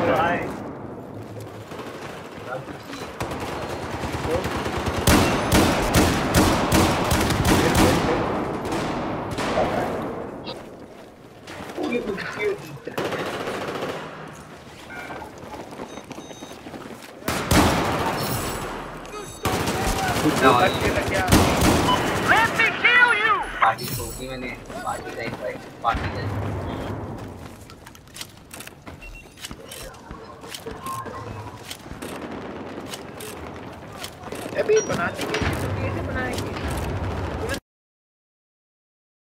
party ठोकी मैंने party का एक पार्टी का अभी बनाने के लिए तो कैसे बनाएंगे